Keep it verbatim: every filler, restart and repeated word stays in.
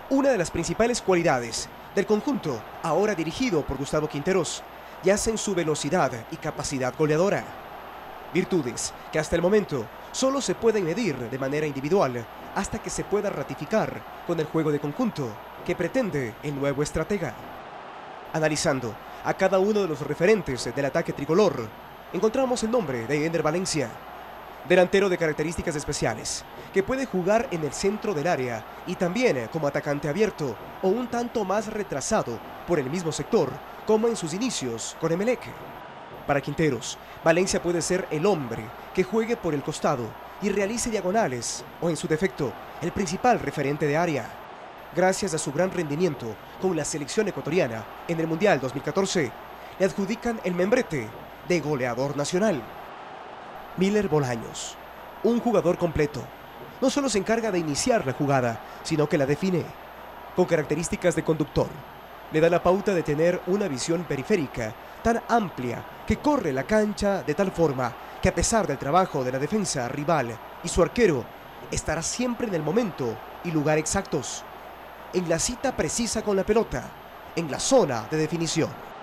Una de las principales cualidades del conjunto, ahora dirigido por Gustavo Quinteros, yace en su velocidad y capacidad goleadora. Virtudes que hasta el momento solo se pueden medir de manera individual hasta que se pueda ratificar con el juego de conjunto que pretende el nuevo estratega. Analizando a cada uno de los referentes del ataque tricolor, encontramos el nombre de Ender Valencia, delantero de características especiales, que puede jugar en el centro del área y también como atacante abierto o un tanto más retrasado por el mismo sector, como en sus inicios con Emelec. Para Quinteros, Valencia puede ser el hombre que juegue por el costado y realice diagonales o, en su defecto, el principal referente de área. Gracias a su gran rendimiento con la selección ecuatoriana en el Mundial dos mil catorce, le adjudican el membrete de goleador nacional. Miller Bolaños, un jugador completo. No solo se encarga de iniciar la jugada, sino que la define. Con características de conductor, le da la pauta de tener una visión periférica tan amplia que corre la cancha de tal forma que, a pesar del trabajo de la defensa rival y su arquero, estará siempre en el momento y lugar exactos, en la cita precisa con la pelota, en la zona de definición.